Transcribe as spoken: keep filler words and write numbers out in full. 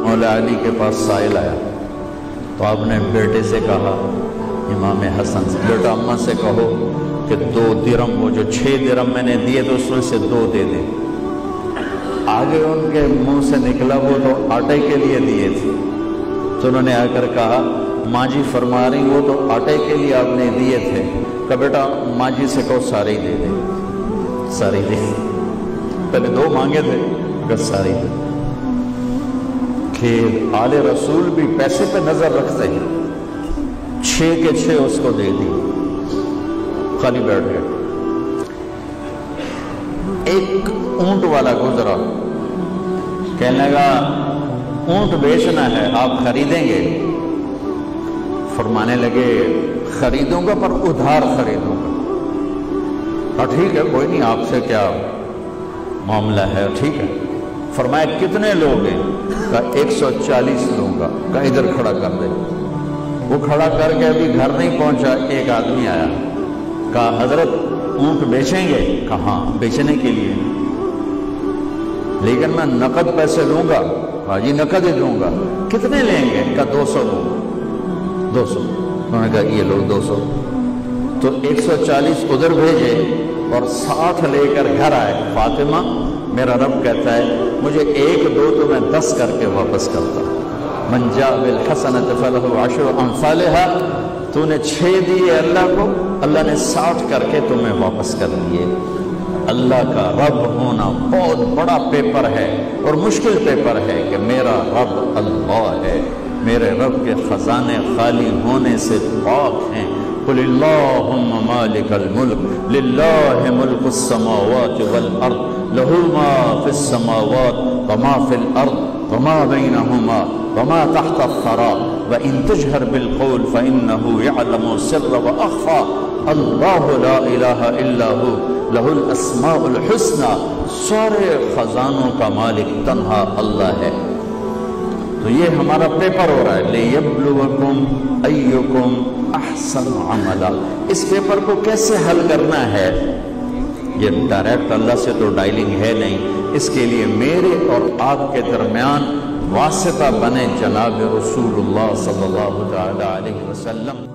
مولا علی کے پاس سائل آیا تو آپ نے بیٹے سے کہا، امام حسن سے، بیٹا اماں سے کہو کہ دو درم، وہ جو چھ درم میں نے دیے تو اس میں سے دو دے دیں۔ آگے ان کے منہ سے نکلا وہ تو آٹے کے لیے دیے تھے، تو انہوں نے آ کر کہا ماں جی فرما رہی وہ تو آٹے کے لیے آپ نے دیے تھے، کہ بیٹا ماں جی سے کہو سارے ہی دے دیں، سارے دے دیں۔ پہلے دو مانگے تھے کہ سارے دے، کہ آل رسول بھی پیسے پہ نظر رکھتے ہیں، چھ کے چھ اس کو دے دی، خالی بیٹھ گئے۔ ایک اونٹ والا گزرا، کہنے لگا اونٹ بیچنا ہے، آپ خریدیں گے؟ فرمانے لگے خریدوں گا پر ادھار خریدوں گا۔ کہا ٹھیک ہے کوئی نہیں، آپ سے کیا معاملہ ہے، ٹھیک ہے۔ فرمایا کتنے لوگ ہیں؟ کہا ایک سو چالیس لوں گا۔ کہا ادھر کھڑا کر دے۔ وہ کھڑا کر کے ابھی گھر نہیں پہنچا، ایک آدمی آیا، کہا حضرت اونٹ بیچیں گے؟ کہا ہاں بیچنے کے لیے، لیکن میں نقد پیسے لوں گا۔ کہا جی نقد ہی دوں گا۔ کتنے لیں گے؟ کہا دو سو لوں گا۔ دو سو انہوں نے کہا یہ لوگ دو سو، تو ایک سو چالیس ادھر بھیجے اور ساتھ لے کر گھر آئے۔ فاطمہ میرا رب کہتا ہے مجھے ایک دو تو میں دس کر کے واپس کرتا ہوں۔ من جاء بالحسنۃ فلہ عشر امثالھا، تو نے چھ دیے اللہ کو، اللہ نے ساٹھ کر کے تمہیں واپس کر دیے۔ اللہ کا رب ہونا بہت بڑا پیپر ہے اور مشکل پیپر ہے کہ میرا رب اللہ ہے، میرے رب کے خزانے خالی ہونے سے پاک ہیں۔ قل اللہم مالک الملک للہ ملک السماوات والارض لہ ما فی السماوات وما فی الارض وما بینہما وما تحت الثری وان تجہر بالقول فانہ یعلم السر واخفی اللہ لا الہ الا ہو لہ الاسماء الحسنی، سارے خزانوں کا مالک تنہا اللہ ہے۔ تو یہ ہمارا پیپر ہو رہا ہے، لِيَبْلُوَكُمْ أَيُّكُمْ أَحْسَنُ عَمَلًا۔ اس پیپر کو کیسے حل کرنا ہے؟ یہ ڈائریکٹ اللہ سے تو ڈائلنگ ہے نہیں، اس کے لیے میرے اور آپ کے درمیان واسطہ بنے جناب رسول اللہ صلی اللہ علیہ وسلم۔